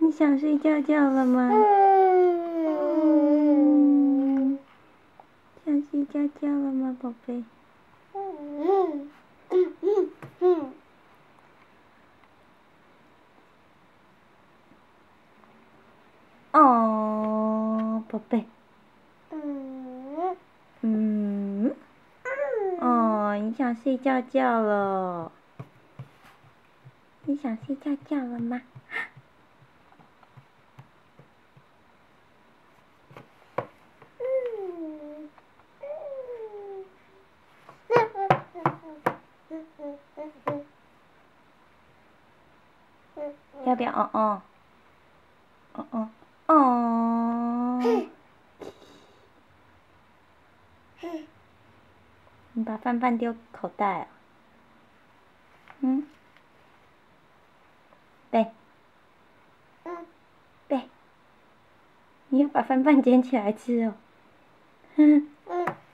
你想睡觉觉了吗？想睡觉觉了吗，宝贝？哦，宝贝。哦，你想睡觉觉了？你想睡觉觉了吗？要不要？哦哦，哦哦哦。你把饭饭丢口袋啊？贝。贝，你要把饭饭捡起来吃哦。